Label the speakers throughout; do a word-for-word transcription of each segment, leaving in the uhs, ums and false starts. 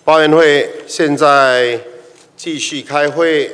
Speaker 1: 报员会现在继续开会，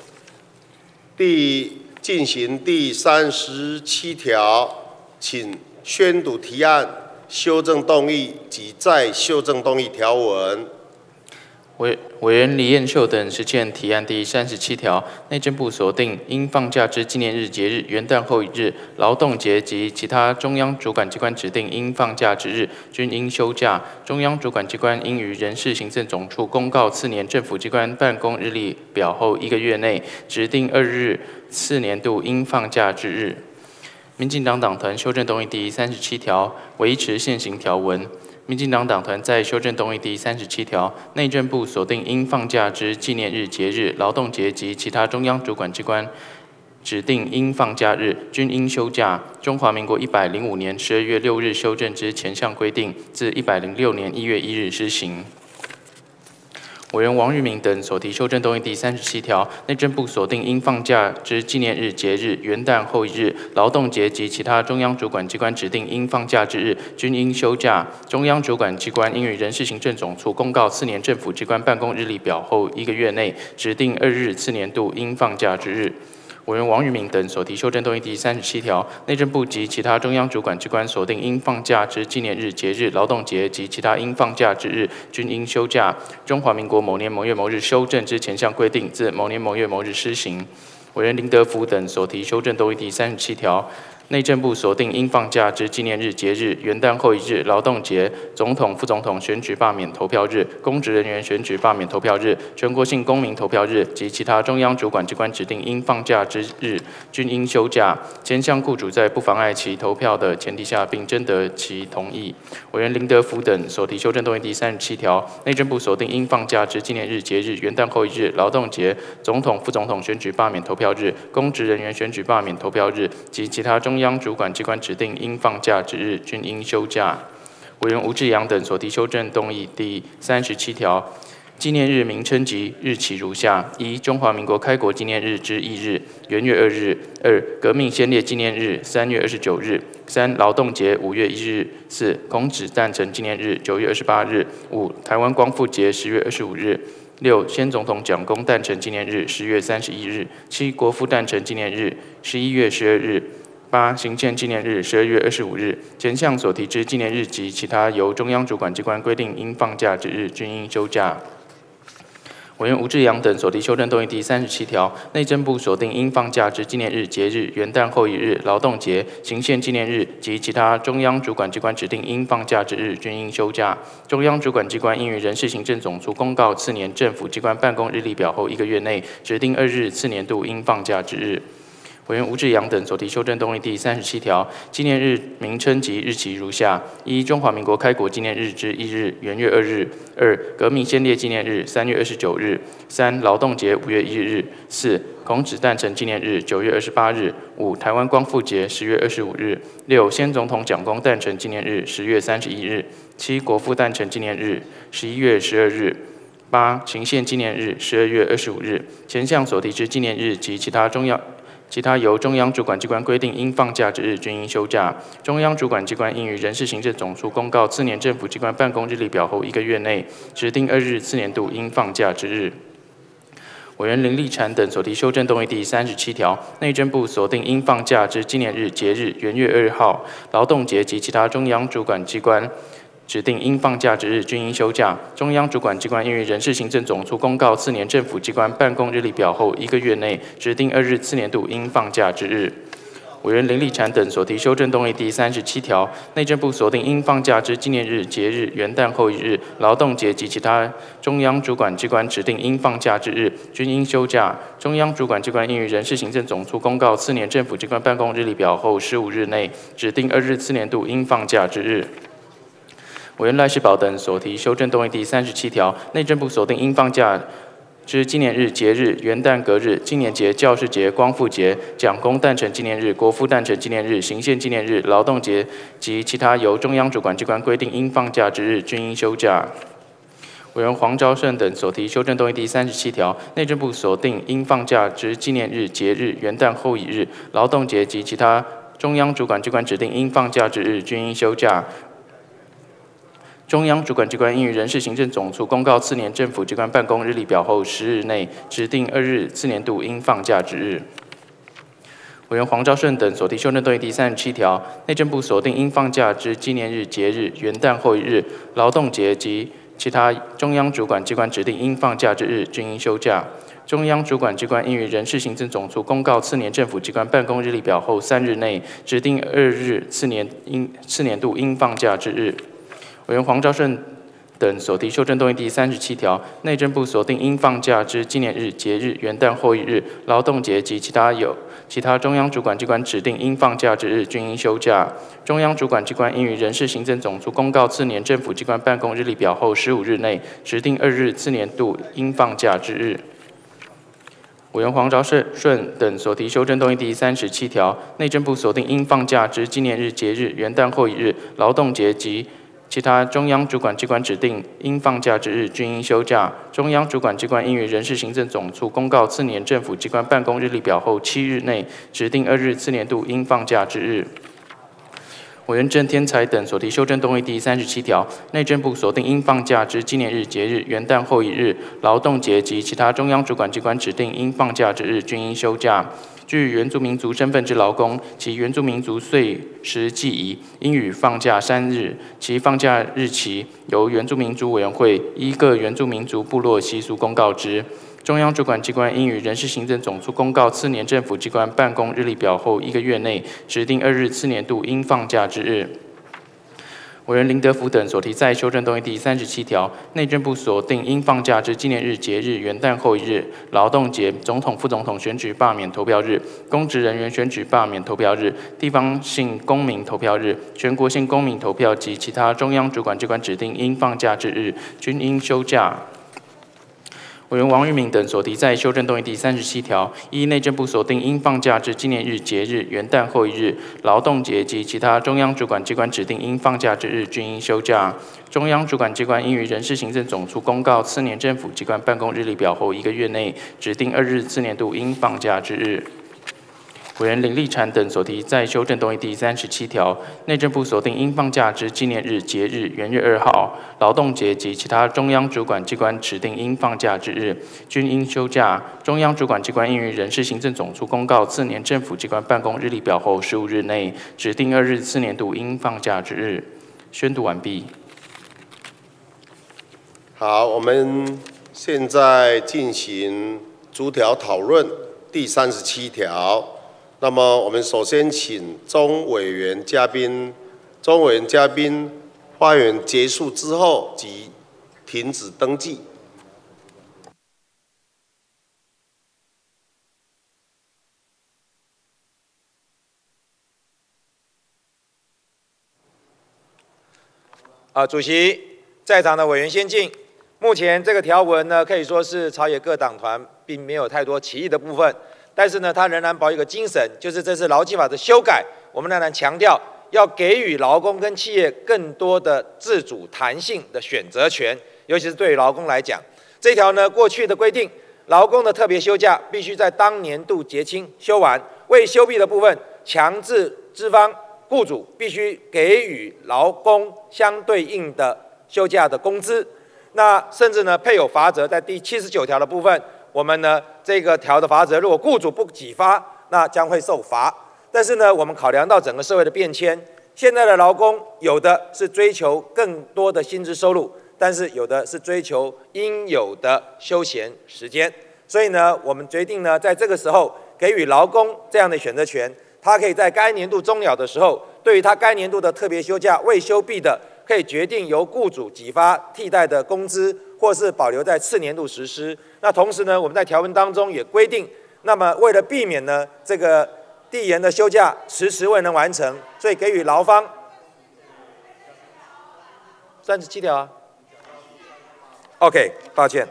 Speaker 1: 第进行第三十七条，请宣读提案、修正动议及再修正动议条文。
Speaker 2: 委委员李彦秀等实践提案第三十七条，内政部锁定因放假之纪念日、节日、元旦后一日、劳动节及其他中央主管机关指定应放假之日，均应休假。中央主管机关应于人事行政总处公告次年政府机关办公日历表后一个月内，指定二日次年度应放假之日。民进党党团修正动议第三十七条，维持现行条文。民进党党团在修正动议第三十七条，内政部锁定应放假之纪念日、节日、劳动节及其他中央主管机关指定应放假日，均应休假。中华民国一百零五年十二月六日修正之前项规定，自一百零六年一月一日施行。委员王玉明等所提修正动议第三十七条，内政部锁定应放假之纪念日、节日、元旦后一日、劳动节及其他中央主管机关指定应放假之日，均应休假。中央主管机关应于人事行政总处公告次年政府机关办公日历表后一个月内，指定二日次年度应放假之日。委员王玉明等所提修正动议第三十七条，内政部及其他中央主管机关锁定应放假之纪念日、节日、劳动节及其他应放假之日，均应休假。中华民国某年某月某日修正之前项规定，自某年某月某日施行。委员林德福等所提修正动议第三十七条，内政部锁定应放假之纪念日、节日、元旦后一日、劳动节、总统、副总统选举罢免投票日、公职人员选举罢免投票日、全国性公民投票日及其他中央主管机关指定应放假之日，均应休假。前项雇主在不妨碍其投票的前提下，并征得其同意。委员林德福等所提修正动议第三十七条，内政部锁定应放假之纪念日、节日、元旦后一日、劳动节、总统、副总统选举罢免投票日、公职人员选举罢免投票日及其他中央主管机关指定应放假之日，均应休假。委员吴志阳等所提修正动议第三十七条，纪念日名称及日期如下：一、中华民国开国纪念日之翌日，元月二日；二、革命先烈纪念日，三月二十九日；三、劳动节，五月一日；四、孔子诞辰纪念日，九月二十八日；五、台湾光复节，十月二十五日；六、先总统蒋公诞辰纪念日，十月三十一日；七、国父诞辰纪念日，十一月十二日。八、行宪纪念日，十二月二十五日。前项所提之纪念日及其他由中央主管机关规定应放假之日，均应休假。委员吴志阳等所提修正动议第三十七条，内政部锁定应放假之纪念日、节日、元旦后一日、劳动节、行宪纪念日及其他中央主管机关指定应放假之日，均应休假。中央主管机关应于人事行政总处公告次年政府机关办公日历表后一个月内，指定二日次年度应放假之日。委员吴志阳等所提修正动议第三十七条，纪念日名称及日期如下：一、中华民国开国纪念日之一日，元月二日；二、革命先烈纪念日，三月二十九日；三、劳动节，五月一日；四、孔子诞辰纪念日，九月二十八日；五、台湾光复节，十月二十五日；六、先总统蒋公诞辰纪念日，十月三十一日；七、国父诞辰纪念日，十一月十二日。八、行宪纪念日，十二月二十五日。前项所提之纪念日及其他中央其他由中央主管机关规定应放假之日，均应休假。中央主管机关应于人事行政总处公告次年政府机关办公日历表后一个月内，指定二日次年度应放假之日。委员林立婵等所提修正动议第三十七条，内政部锁定应放假之纪念日、节日、元月二号、劳动节及其他中央主管机关指定应放假之日，均应休假。中央主管机关应于人事行政总处公告次年政府机关办公日历表后一个月内，指定二日次年度应放假之日。委员林立婵等所提修正动议第三十七条，内政部锁定应放假之纪念日、节日、元旦后一日、劳动节及其他中央主管机关指定应放假之日，均应休假。中央主管机关应于人事行政总处公告次年政府机关办公日历表后十五日内，指定二日次年度应放假之日。委员赖世宝等所提修正动议第三十七条，内政部锁定应放假之纪念日、节日、元旦隔日、纪念节、教师节、光复节、蒋公诞辰纪念日、国父诞辰纪念日、行宪纪念日、劳动节及其他由中央主管机关规定应放假之日，均应休假。委员黄昭胜等所提修正动议第三十七条，内政部锁定应放假之纪念日、节日、元旦后一日、劳动节及其他中央主管机关指定应放假之日，均应休假。 中央主管机关应于人事行政总处公告次年政府机关办公日历表后十日内指定二日次年度应放假之日。委员黄昭顺等所提修正动议第三十七条，内政部锁定应放假之纪念日、节日、元旦后一日、劳动节及其他中央主管机关指定应放假之日，均应休假。中央主管机关应于人事行政总处公告次年政府机关办公日历表后三日内指定二日次年应次年度应放假之日。委员黄昭顺等所提修正动议第三十七条，内政部锁定应放假之纪念日、节日、元旦后一日、劳动节及其他有其他中央主管机关指定应放假之日，均应休假。中央主管机关应于人事行政总处公告次年政府机关办公日历表后十五日内指定二日次年度应放假之日。委员黄昭顺等所提修正动议第三十七条，内政部锁定应放假之纪念日、节日、元旦后一日、劳动节及其他中央主管机关指定应放假之日，均应休假。中央主管机关应于人事行政总处公告次年政府机关办公日历表后七日内指定二日次年度应放假之日。委员郑天才等所提修正动议第三十七条，内政部锁定应放假之纪念日、节日、元旦后一日、劳动节及其他中央主管机关指定应放假之日，均应休假。具原住民族身份之劳工，其原住民族岁时祭仪，应予放假三日，其放假日期由原住民族委员会依各原住民族部落习俗公告之。中央主管机关应于人事行政总处公告次年政府机关办公日历表后一个月内指定二日次年度应放假之日。委员林德福等所提再修正动议第三十七条，内政部锁定应放假之纪念日、节日、元旦后一日、劳动节、总统、副总统选举罢免投票日、公职人员选举罢免投票日、地方性公民投票日、全国性公民投票及其他中央主管机关指定应放假之日，均应休假。委员王玉敏等所提在修正动议第三十七条，依内政部锁定应放假之纪念日、节日、元旦后一日、劳动节及其他中央主管机关指定应放假之日，均应休假。中央主管机关应于人事行政总处公告次年政府机关办公日历表后一个月内指定二日次年度应放假之日。委员林立产等所提在修正动议第三十七条，内政部锁定应放假之纪念日、节日、元月二号、劳动节及其他中央主管机关指定应放假之日，均应休假。中央主管机关应于人事行政总处公告次年政府机关办公日历表后十五日内指定二日次年度应放假之日。宣读完毕。
Speaker 1: 好，我们现在进行逐条讨论第三十七条。那么，我们首先请钟委员嘉宾，钟委员嘉宾发言结束之后即停止登记。
Speaker 3: 啊，主席，在场的委员先进。目前这个条文呢，可以说是朝野各党团并没有太多歧义的部分。但是呢，它仍然保有一个精神，就是这次劳基法的修改，我们仍然强调要给予劳工跟企业更多的自主弹性的选择权，尤其是对于劳工来讲，这条呢过去的规定，劳工的特别休假必须在当年度结清休完，未休毕的部分，强制资方雇主必须给予劳工相对应的休假的工资，那甚至呢配有罚则，在第七十九条的部分。我们呢，这个条的罚则，如果雇主不给发，那将会受罚。但是呢，我们考量到整个社会的变迁，现在的劳工有的是追求更多的薪资收入，但是有的是追求应有的休闲时间。所以呢，我们决定呢，在这个时候给予劳工这样的选择权，他可以在该年度终了的时候，对于他该年度的特别休假未休毕的，可以决定由雇主给发替代的工资，或是保留在次年度实施。那同时呢，我们在条文当中也规定，那么为了避免呢这个递延的休假迟迟未能完成，所以给予劳方三十七条啊。OK， 抱歉。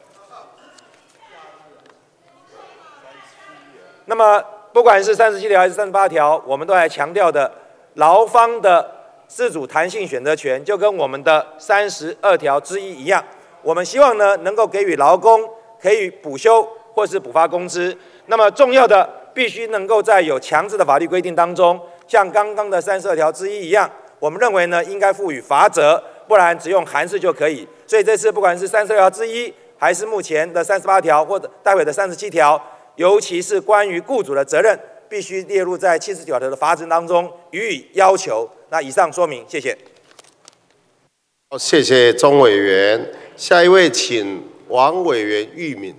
Speaker 3: 那么不管是三十七条还是三十八条，我们都还强调的劳方的自主弹性选择权，就跟我们的三十二条之一一样。我们希望呢能够给予劳工可以补休或是补发工资。那么重要的必须能够在有强制的法律规定当中，像刚刚的三十二条之一一样，我们认为呢应该赋予罚则， 不然只用函数就可以。所以这次不管是三十六条之一，还是目前的三十八条或者待会的三十七条，尤其是关于雇主的责任，必须列入在七十九条的法则当中予以要求。那以上说明，谢谢。
Speaker 1: 好，谢谢钟委员。下一位，请王委员玉敏。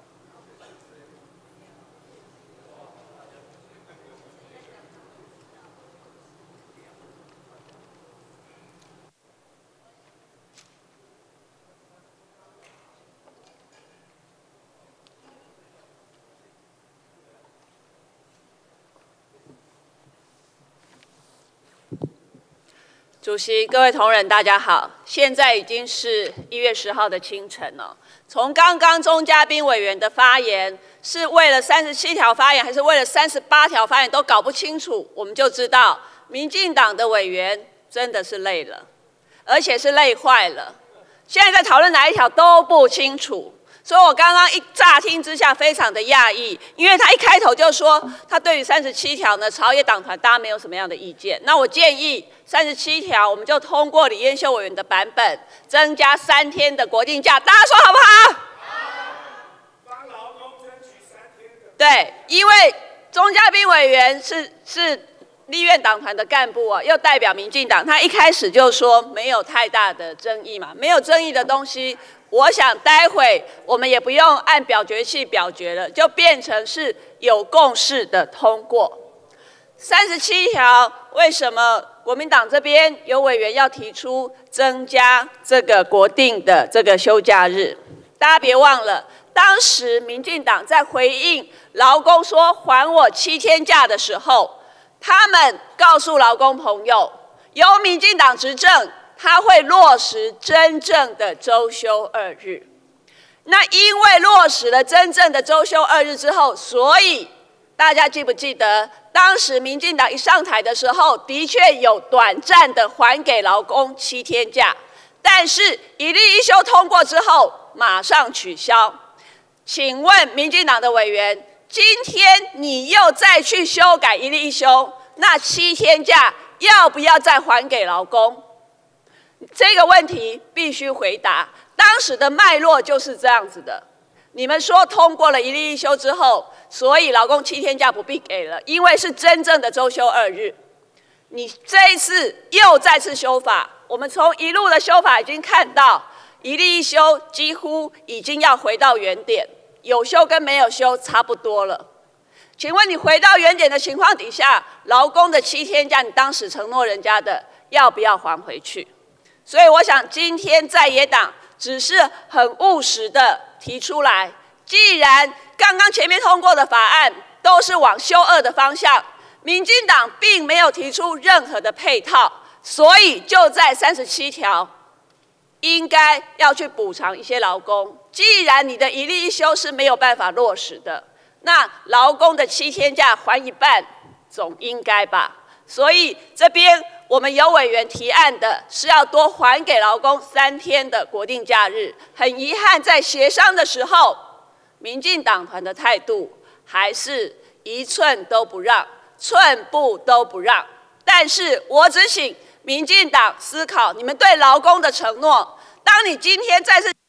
Speaker 4: 主席、各位同仁，大家好。现在已经是一月十号的清晨了。从刚刚钟嘉宾委员的发言，是为了三十七条发言，还是为了三十八条发言，都搞不清楚，我们就知道民进党的委员真的是累了，而且是累坏了。现在在讨论哪一条都不清楚。所以我刚刚一乍听之下非常的讶异，因为他一开头就说他对于三十七条呢，朝野党团大家没有什么样的意见。那我建议三十七条我们就通过李彦秀委员的版本，增加三天的国定假，大家说好不好？帮劳工争取三天的。对，因为钟嘉宾委员是是立院党团的干部啊，又代表民进党，他一开始就说没有太大的争议嘛，没有争议的东西。我想待会我们也不用按表决器表决了，就变成是有共识的通过。三十七条为什么国民党这边有委员要提出增加这个国定的这个休假日？大家别忘了，当时民进党在回应劳工说还我七天假的时候，他们告诉劳工朋友，由民进党执政，他会落实真正的周休二日。那因为落实了真正的周休二日之后，所以大家记不记得，当时民进党一上台的时候，的确有短暂的还给劳工七天假，但是一例一休通过之后，马上取消。请问民进党的委员，今天你又再去修改一例一休，那七天假要不要再还给劳工？这个问题必须回答。当时的脉络就是这样子的。你们说通过了一例一休之后，所以劳工七天假不必给了，因为是真正的周休二日。你这一次又再次修法，我们从一路的修法已经看到，一例一休几乎已经要回到原点，有休跟没有休差不多了。请问你回到原点的情况底下，劳工的七天假，你当时承诺人家的，要不要还回去？所以我想今天在野党只是很务实的提出来，既然刚刚前面通过的法案都是往休二的方向，民进党并没有提出任何的配套，所以就在三十七条应该要去补偿一些劳工。既然你的一例一休是没有办法落实的，那劳工的七天假还一半总应该吧？所以这边我们有委员提案的是要多还给劳工三天的国定假日。很遗憾，在协商的时候，民进党团的态度还是一寸都不让，寸步都不让。但是我只请民进党思考你们对劳工的承诺。当你今天再次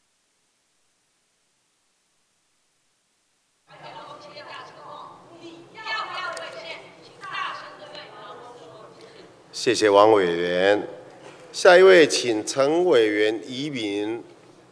Speaker 1: 谢谢王委员。下一位，请陈委员移民。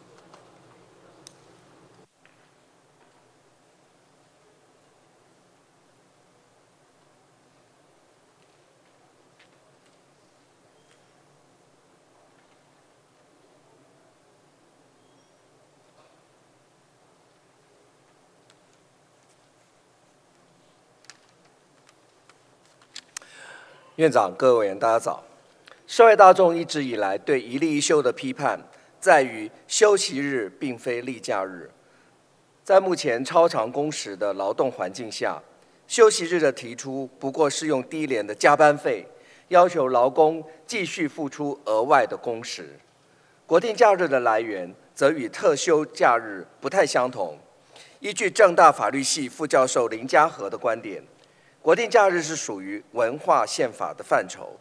Speaker 5: 院长、各位委员，大家早。社会大众一直以来对一例一休的批判，在于休息日并非例假日。在目前超长工时的劳动环境下，休息日的提出不过是用低廉的加班费，要求劳工继续付出额外的工时。国定假日的来源则与特休假日不太相同。依据政大法律系副教授林家和的观点，国定假日是属于文化宪法的范畴，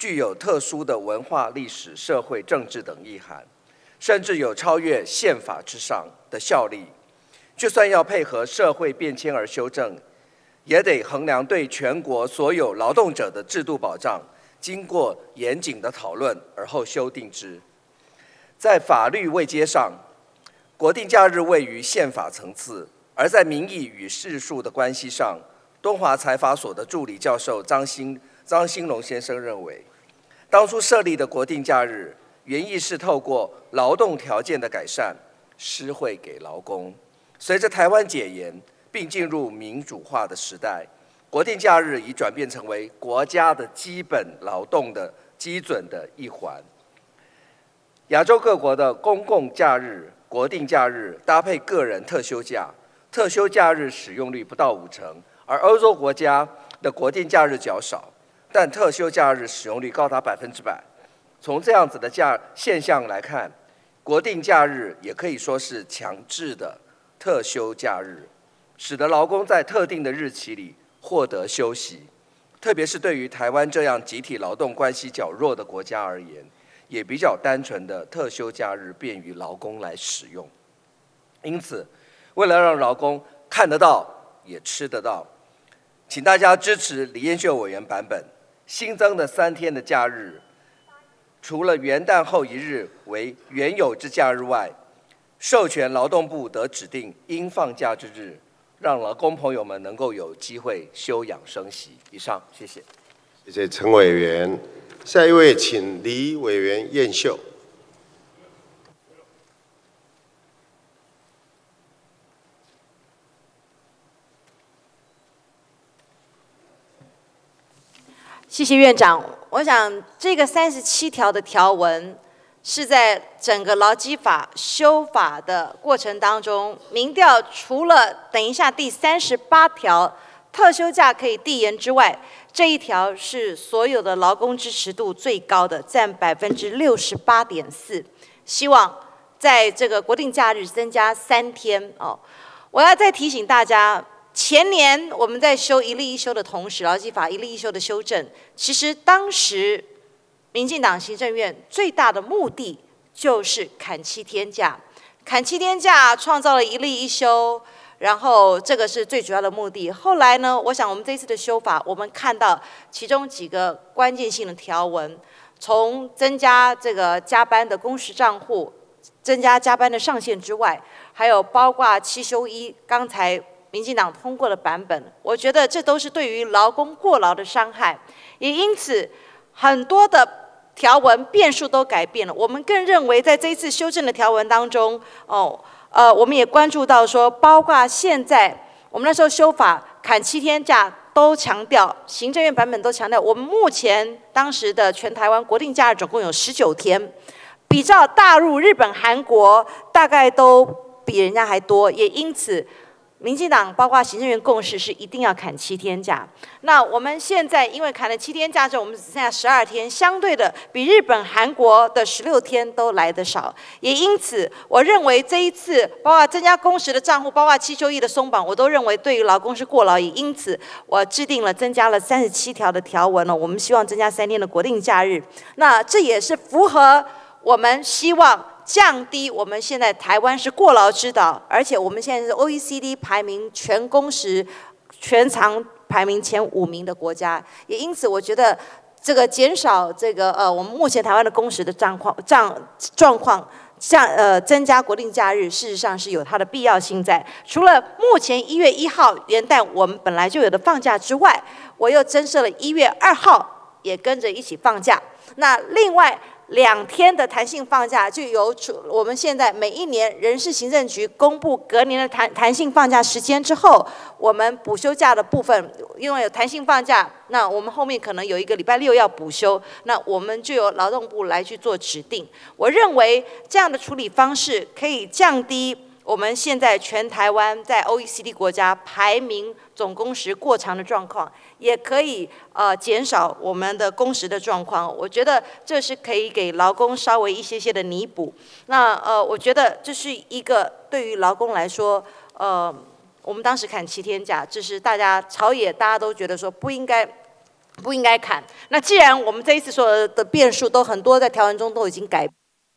Speaker 5: 具有特殊的文化、历史、社会、政治等意涵，甚至有超越宪法之上的效力。就算要配合社会变迁而修正，也得衡量对全国所有劳动者的制度保障，经过严谨的讨论而后修订之。在法律位阶上，国定假日位于宪法层次，而在民意与事数的关系上，东华财法所的助理教授张兴张兴龙先生认为，当初设立的国定假日，原意是透过劳动条件的改善，施惠给劳工。随着台湾解严，并进入民主化的时代，国定假日已转变成为国家的基本劳动的基准的一环。亚洲各国的公共假日、国定假日搭配个人特休假，特休假日使用率不到五成，而欧洲国家的国定假日较少，但特休假日使用率高达百分之百。从这样子的假现象来看，国定假日也可以说是强制的特休假日，使得劳工在特定的日期里获得休息。特别是对于台湾这样集体劳动关系较弱的国家而言，也比较单纯的特休假日便于劳工来使用。因此，为了让劳工看得到也吃得到，请大家支持李彦秀委员版本新增的三天的假日，除了元旦后一日为原有之假日外，授权劳动部得指定应放假之日，让劳工朋友们能够有机会休养生息。以上，谢谢。
Speaker 1: 谢谢陈委员。下一位，请李委员彦秀。
Speaker 6: 谢谢院长。我想这个三十七条的条文是在整个劳基法修法的过程当中，民调除了等一下第三十八条特休假可以递延之外，这一条是所有的劳工支持度最高的，占百分之六十八点四。希望在这个国定假日增加三天哦。我要再提醒大家，前年我们在修一例一休的同时，劳基法一例一休的修正，其实当时民进党行政院最大的目的就是砍七天假，砍七天假创造了一例一休。然后这个是最主要的目的。后来呢，我想我们这次的修法，我们看到其中几个关键性的条文，从增加这个加班的工时账户，增加加班的上限之外，还有包括七休一，刚才民进党通过的版本，我觉得这都是对于劳工过劳的伤害，也因此很多的条文变数都改变了。我们更认为，在这一次修正的条文当中，哦。呃，我们也关注到说，包括现在我们那时候修法砍七天假，都强调行政院版本都强调，我们目前当时的全台湾国定假日总共有十九天，比照大陆、日本、韩国，大概都比人家还多，也因此，民进党包括行政院共识是一定要砍七天假。那我们现在因为砍了七天假之后，我们只剩下十二天，相对的比日本、韩国的十六天都来得少。也因此，我认为这一次包括增加工时的账户，包括七休一的松绑，我都认为对于劳工是过劳。也因此，我制定了增加了三十七条的条文了。我们希望增加三天的国定假日。那这也是符合我们希望降低我们现在台湾是过劳之岛，而且我们现在是 O E C D 排名全工时、全长排名前五名的国家，也因此我觉得这个减少这个呃我们目前台湾的工时的状况状状况，像呃增加国定假日，事实上是有它的必要性在。除了目前一月一号元旦我们本来就有的放假之外，我又增设了一月二号也跟着一起放假。那另外两天的弹性放假，就由我们现在每一年人事行政局公布隔年的弹弹性放假时间之后，我们补休假的部分，因为有弹性放假，那我们后面可能有一个礼拜六要补休，那我们就由劳动部来去做指定。我认为这样的处理方式可以降低我们现在全台湾在 O E C D 国家排名总工时过长的状况，也可以呃减少我们的工时的状况。我觉得这是可以给劳工稍微一些些的弥补。那呃，我觉得这是一个对于劳工来说，呃，我们当时砍七天假，这是大家朝野大家都觉得说不应该不应该砍。那既然我们这一次所有的变数都很多在条文中都已经改。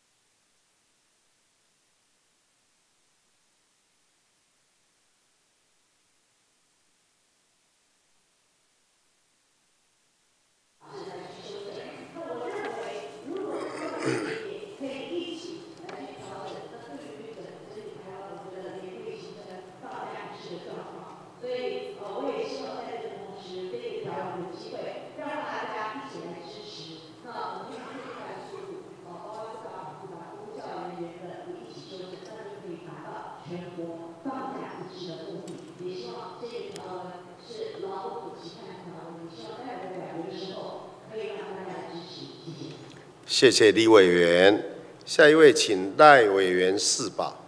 Speaker 1: 谢谢李委员，下一位请赖委员释保。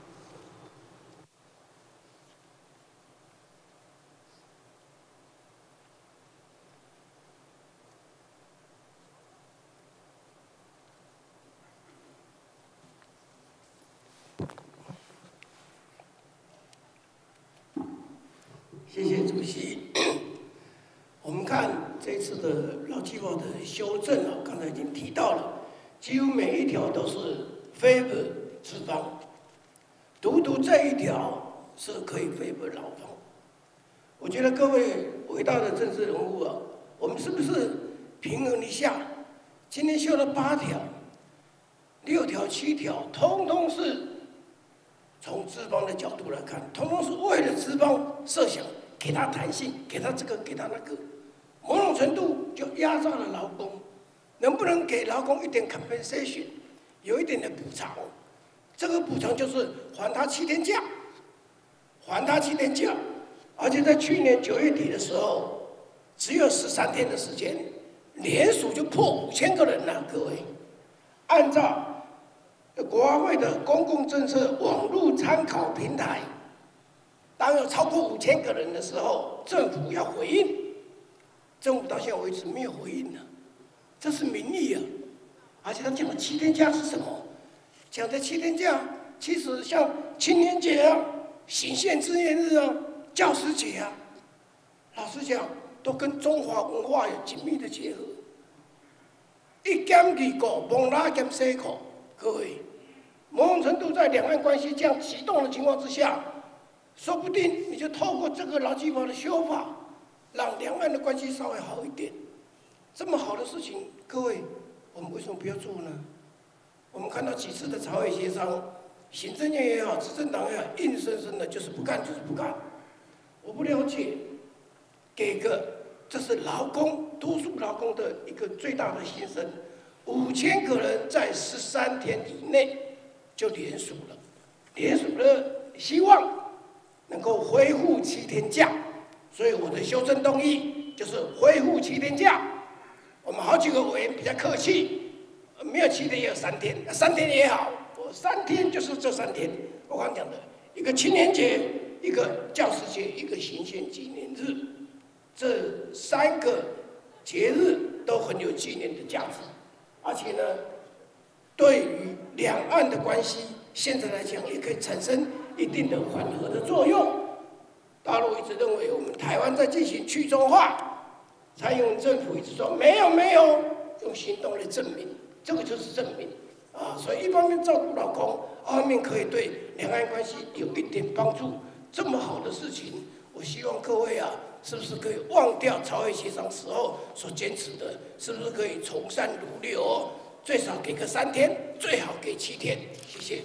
Speaker 7: 谢谢主席。我们看这次的劳基法的修正啊，刚才已经提到了，几乎每一条都是 favor 资方，独独这一条是可以 favor 劳方。我觉得各位伟大的政治人物啊，我们是不是平衡一下？今天修了八条、六条、七条，通通是从资方的角度来看，通通是为了资方设想，给他弹性，给他这个，给他那个。某种程度就压榨了劳工，能不能给劳工一点 compensation， 有一点的补偿？这个补偿就是还他七天假，还他七天假，而且在去年九月底的时候，只有十三天的时间，联署就破五千个人了。各位，按照国发会的公共政策网络参考平台，当有超过五千个人的时候，政府要回应。政府到现在为止没有回应呢，这是民意啊！而且他讲的七天假是什么？讲的七天假，其实像青年节啊、行宪纪念日啊、教师节啊，老实讲，都跟中华文化有紧密的结合。一减二个，蒙拉减四个，各位，某种程度在两岸关系这样激动的情况之下，说不定你就透过这个劳基法的修法。让两岸的关系稍微好一点，这么好的事情，各位，我们为什么不要做呢？我们看到几次的朝野协商，行政院也好，执政党也好，硬生生的就是不干，就是不干。我不了解，给个这是劳工多数劳工的一个最大的心声，五千个人在十三天以内就联署了，联署了，希望能够恢复七天假。所以我的修正动议就是恢复七天假。我们好几个委员比较客气，没有七天也有三天，三天也好，我三天就是这三天。我刚讲的一个青年节，一个教师节，一个行宪纪念日，这三个节日都很有纪念的价值，而且呢，对于两岸的关系，现在来讲也可以产生一定的缓和的作用。大陆一直认为我们台湾在进行去中化，蔡英文政府一直说没有没有，用行动来证明，这个就是证明啊。所以一方面照顾劳工，二方面可以对两岸关系有一点帮助。这么好的事情，我希望各位啊，是不是可以忘掉朝野协商时候所坚持的，是不是可以从善如流，最少给个三天，最好给七天。谢谢。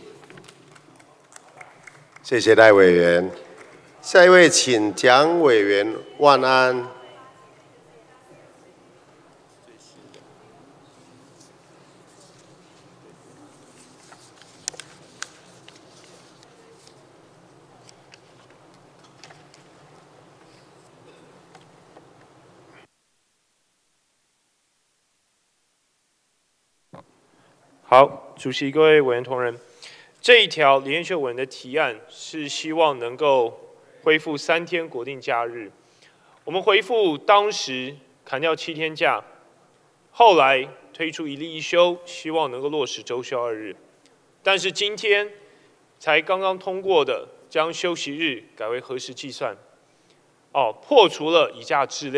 Speaker 1: 谢谢赖委员。下一位，请蒋委员万安。
Speaker 8: 好，主席、各位委员同仁，这一条李彦秀委员的提案是希望能够恢复三天国定假日，我们回复当时砍掉七天假，后来推出一例一休，希望能够落实周休二日。但是今天才刚刚通过的，将休息日改为核实计算，哦，破除了以假质量，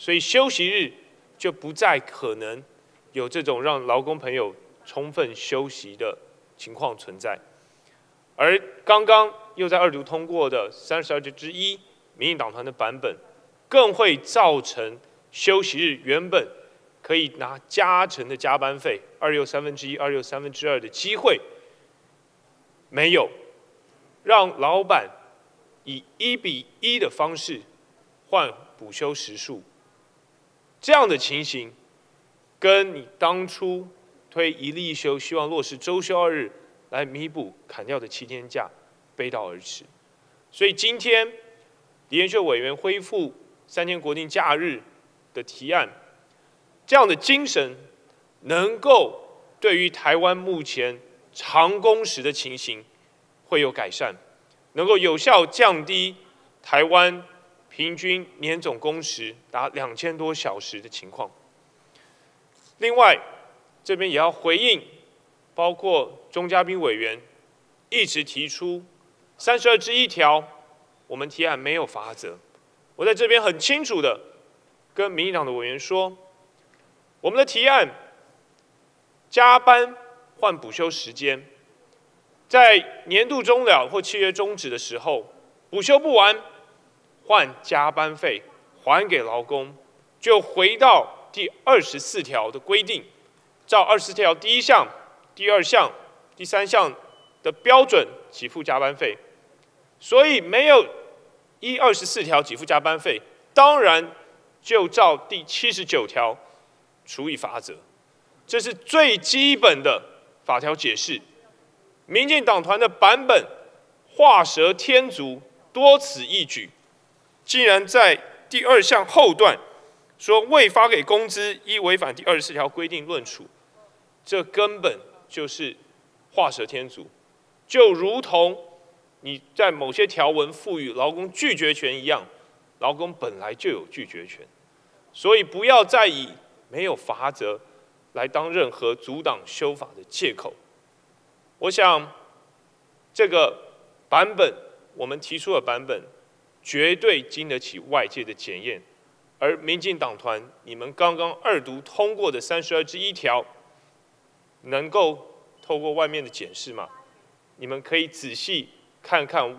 Speaker 8: 所以休息日就不再可能有这种让劳工朋友充分休息的情况存在。而刚刚又在二读通过的三十二之一民进党团的版本，更会造成休息日原本可以拿加成的加班费二又三分之一、二又三分之二的机会没有，让老板以一比一的方式换补休时数，这样的情形，跟你当初推一例一休，希望落实周休二日来弥补砍掉的七天假，背道而驰。所以今天李延秀委员恢复三天国定假日的提案，这样的精神能够对于台湾目前长工时的情形会有改善，能够有效降低台湾平均年总工时达两千多小时的情况。另外，这边也要回应，包括钟嘉宾委员一直提出三十二之一条，我们提案没有法则。我在这边很清楚的跟民进党的委员说，我们的提案加班换补休时间，在年度终了或契约终止的时候，补休不完换加班费还给劳工，就回到第二十四条的规定，照二十四条第一项、第二项、第三项的标准给付加班费。所以没有依二十四条给付加班费，当然就照第七十九条处以罚则。这是最基本的法条解释。民进党团的版本画蛇添足，多此一举，竟然在第二项后段说未发给工资依违反第二十四条规定论处，这根本就是画蛇添足，就如同你在某些条文赋予劳工拒绝权一样，劳工本来就有拒绝权，所以不要再以没有罚则来当任何阻挡修法的借口。我想，这个版本我们提出的版本，绝对经得起外界的检验。而民进党团，你们刚刚二读通过的三十二之一条，能够透过外面的检视吗？你们可以仔细看看。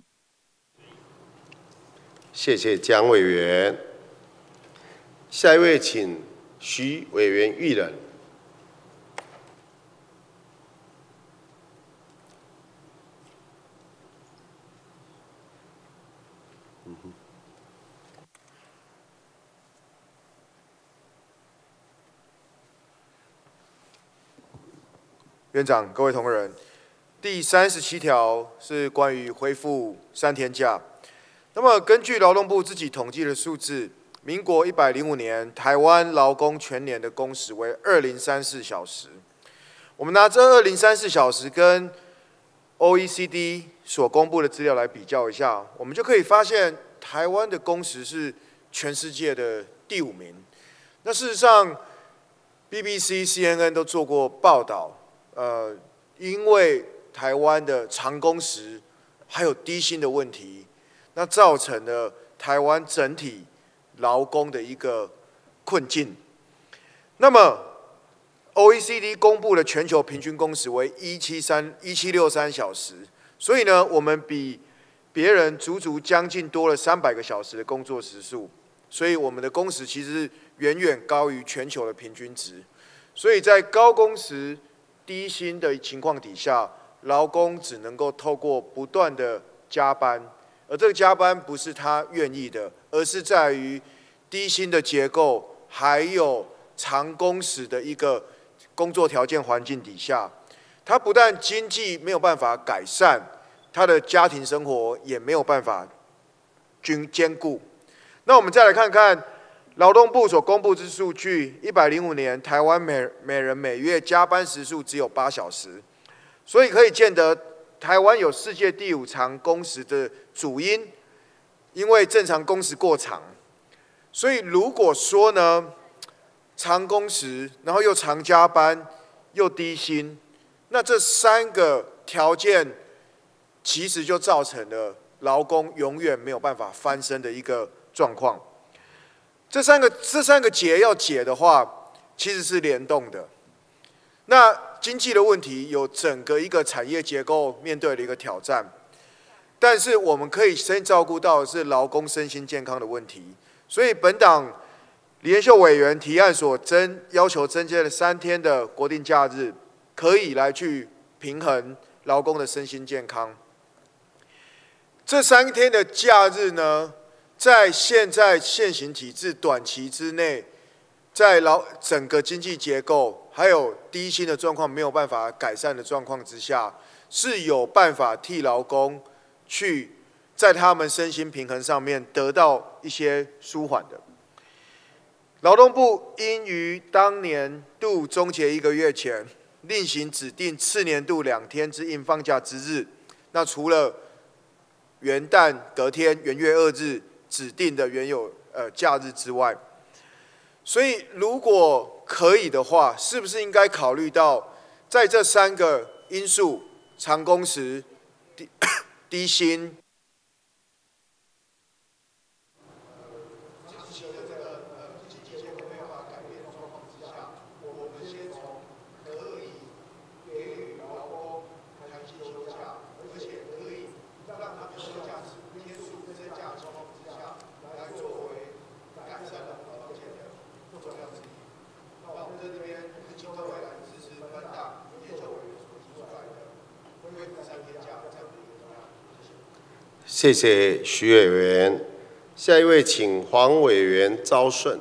Speaker 1: 谢谢江委员。下一位，请徐委员玉人。
Speaker 9: 院长、各位同仁，第三十七条是关于恢复三天假。那么，根据劳动部自己统计的数字，民国一百零五年台湾劳工全年的工时为二零三四小时。我们拿这二零三四小时跟 O E C D 所公布的资料来比较一下，我们就可以发现，台湾的工时是全世界的第五名。那事实上 ，B B C、C N N 都做过报道。呃，因为台湾的长工时还有低薪的问题，那造成了台湾整体劳工的一个困境。那么 ，O E C D 公布的全球平均工时为一七三一七六三小时，所以呢，我们比别人足足将近多了三百个小时的工作时数，所以我们的工时其实远远高于全球的平均值。所以在高工时低薪的情况底下，劳工只能够透过不断的加班，而这个加班不是他愿意的，而是在于低薪的结构，还有长工时的一个工作条件环境底下，他不但经济没有办法改善，他的家庭生活也没有办法均兼顾。那我们再来看看劳动部所公布之数据，一百零五年台湾每每人每月加班时数只有八小时，所以可以见得台湾有世界第五长工时的主因，因为正常工时过长。所以如果说呢，长工时，然后又长加班，又低薪，那这三个条件其实就造成了劳工永远没有办法翻身的一个状况。 这三个这三个结要解的话，其实是联动的。那经济的问题有整个一个产业结构面对的一个挑战，但是我们可以先照顾到的是劳工身心健康的问题。所以本党李彦秀委员提案所增要求增加了三天的国定假日，可以来去平衡劳工的身心健康。这三天的假日呢，在现在现行体制短期之内，在劳整个经济结构还有低薪的状况没有办法改善的状况之下，是有办法替劳工去在他们身心平衡上面得到一些舒缓的。劳动部应于当年度终结一个月前，另行指定次年度两天之应放假之日。那除了元旦隔天元月二日指定的原有呃假日之外，所以如果可以的话，是不是应该考虑到在这三个因素——长工时、低低薪。
Speaker 1: 谢谢徐委员，下一位请黄委员昭顺。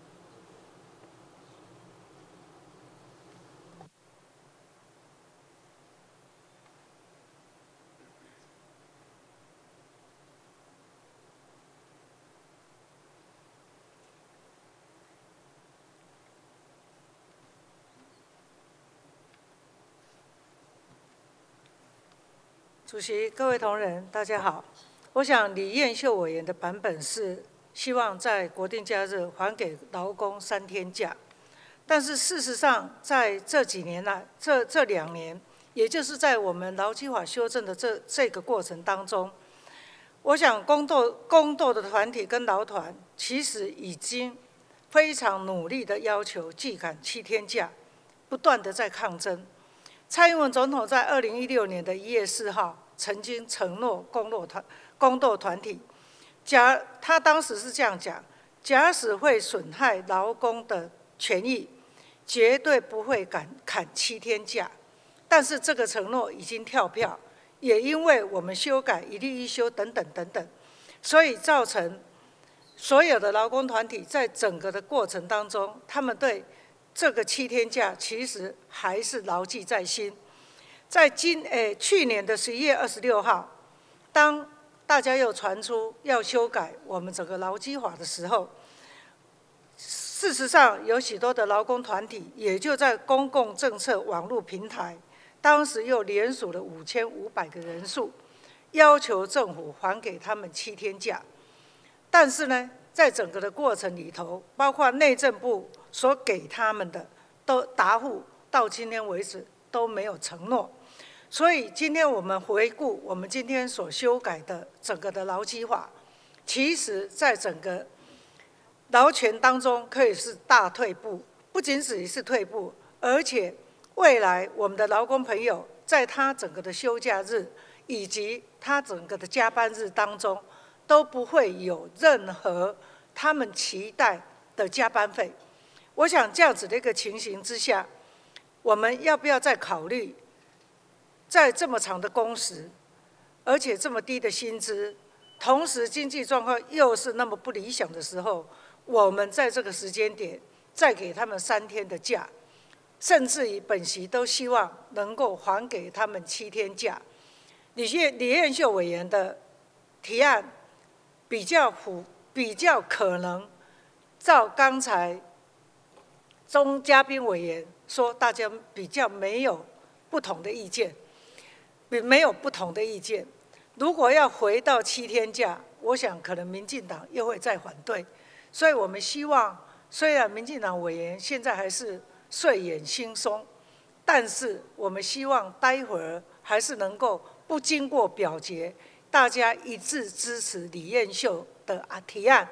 Speaker 10: 主席、各位同仁，大家好。我想李彦秀委员的版本是希望在国定假日还给劳工三天假，但是事实上，在这几年来，这这两年，也就是在我们劳基法修正的这这个过程当中，我想工斗工斗的团体跟劳团其实已经非常努力的要求季砍七天假，不断的在抗争。蔡英文总统在二零一六年的一月四号曾经承诺工斗团工斗团体，假他当时是这样讲：假使会损害劳工的权益，绝对不会敢砍七天假。但是这个承诺已经跳票，也因为我们修改一例一休等等等等，所以造成所有的劳工团体在整个的过程当中，他们对这个七天假其实还是牢记在心。在今诶去年的十一月二十六号，当大家又传出要修改我们整个劳基法的时候，事实上有许多的劳工团体也就在公共政策网络平台，当时又联署了五千五百个人数，要求政府还给他们七天假。但是呢，在整个的过程里头，包括内政部所给他们的都答复，到今天为止都没有承诺。所以今天我们回顾我们今天所修改的整个的劳基法，其实在整个劳权当中可以是大退步，不仅只是退步，而且未来我们的劳工朋友在他整个的休假日以及他整个的加班日当中，都不会有任何他们期待的加班费。我想这样子的一个情形之下，我们要不要再考虑，在这么长的工时，而且这么低的薪资，同时经济状况又是那么不理想的时候，我们在这个时间点再给他们三天的假，甚至于本席都希望能够还给他们七天假。李彦李彦秀委员的提案比较符，比较可能照刚才钟嘉宾委员说，大家比较没有不同的意见，没有不同的意见。如果要回到七天假，我想可能民进党又会再反对，所以我们希望，虽然民进党委员现在还是睡眼惺忪，但是我们希望待会儿还是能够不经过表决，大家一致支持李彦秀的提案，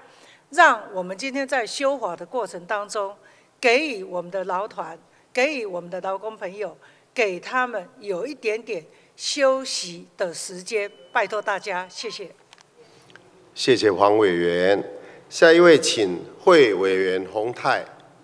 Speaker 10: 让我们今天在修法的过程当中，给予我们的劳团，给予我们的劳工朋友，给他们有一点点休息的时间，拜托大家，谢谢。
Speaker 1: 谢谢黄委员。下一位，请会委员洪泰。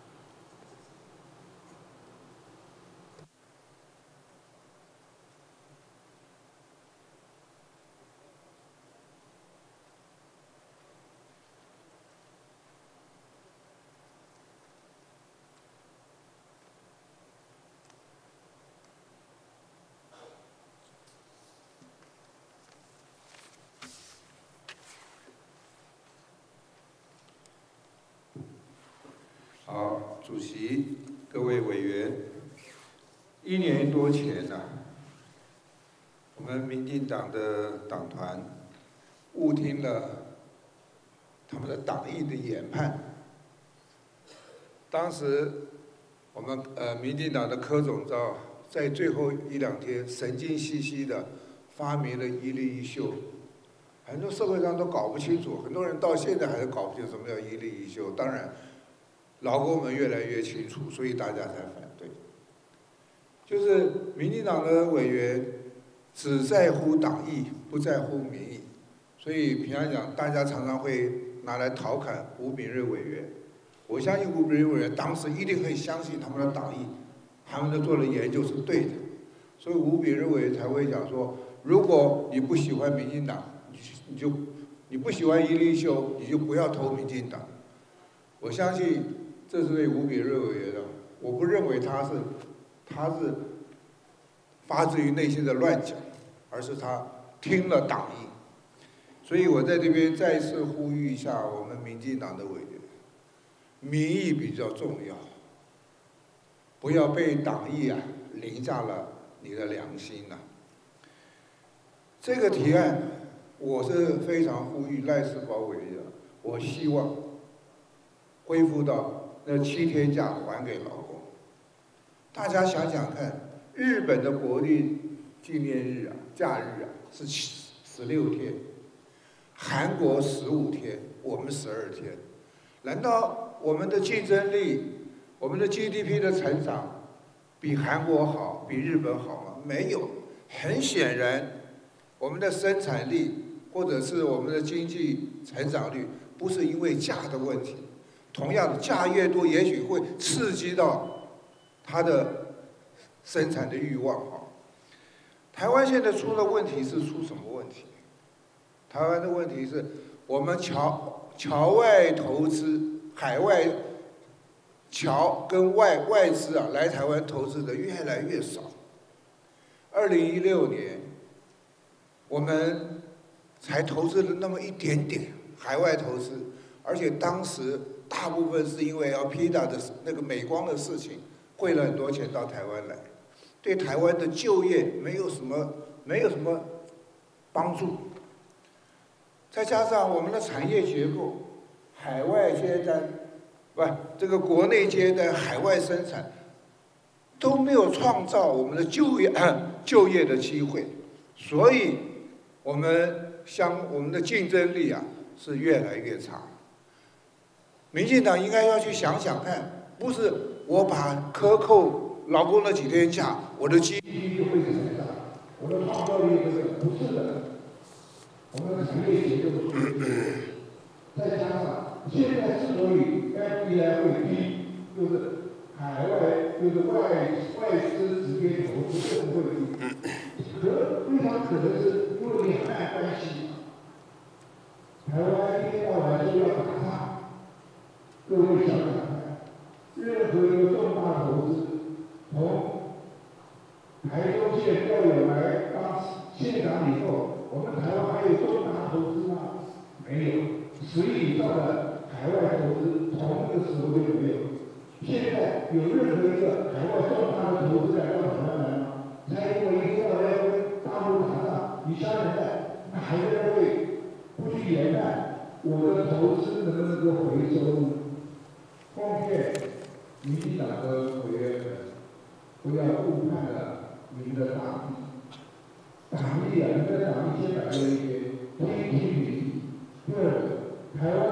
Speaker 11: 好，主席、各位委员，一年多前呐、啊，我们民进党的党团误听了他们的党意的研判。当时我们呃民进党的柯总召在最后一两天神经兮兮的发明了一例一休，很多社会上都搞不清楚，很多人到现在还是搞不清楚什么叫一例一休。当然。劳工们越来越清楚，所以大家才反对。就是民进党的委员只在乎党意，不在乎民意，所以平常讲，大家常常会拿来调侃吴秉叡委员。我相信吴秉叡委员当时一定很相信他们的党意，他们的做的研究是对的，所以吴秉叡委员才会讲说，如果你不喜欢民进党，你就你不喜欢一例一休，你就不要投民进党。我相信。这是对吴秉叡委员的，我不认为他是，他是发自于内心的乱讲，而是他听了党意。所以我在这边再次呼吁一下我们民进党的委员，民意比较重要，不要被党意啊凌驾了你的良心呐、啊。这个提案我是非常呼吁赖世宝委员，我希望恢复到。那七天假还给劳工，大家想想看，日本的国定纪念日啊、假日啊是十六天，韩国十五天，我们十二天，难道我们的竞争力、我们的 G D P 的成长比韩国好、比日本好吗？没有，很显然，我们的生产力或者是我们的经济成长率不是因为假的问题。同样的，假越多，也许会刺激到它的生产的欲望哈。台湾现在出的问题是出什么问题？台湾的问题是我们侨侨外投资、海外侨跟外外资啊来台湾投资的越来越少。二零一六年，我们才投资了那么一点点海外投资，而且当时。大部分是因为 L P D A 的那个美光的事情，汇了很多钱到台湾来，对台湾的就业没有什么没有什么帮助。再加上我们的产业结构，海外接单，不，这个国内接单，海外生产，都没有创造我们的就业就业的机会，所以我们相我们的竞争力啊是越来越差。民进党应该要去想想看，不是我把克扣劳工的几天假，我的 G D P 会成长，我的创造力会不是的，我们的产业结构不是。再加上现在之所以 F D I 会低，就是海外就是外外资直接投资更会低，可非常可能是因为两岸关系，台湾一天到晚就要打仗。各位想想看，任何一个重大投资，从台中县廖友来当县长以后，我们台湾还有重大投资吗？没有，十亿以上的海外投资，从那个时候就没有。现在有任何一个海外重大的投资来到台湾来吗？蔡英文一天到晚要跟大陆打仗，你想想看，那还在那为不去研判我的投资能不能够回收呢？奉劝民进党的委员们，不要误判了您的党意。党意啊，你的党意先摆在一边，听听民意。第二个，台湾的经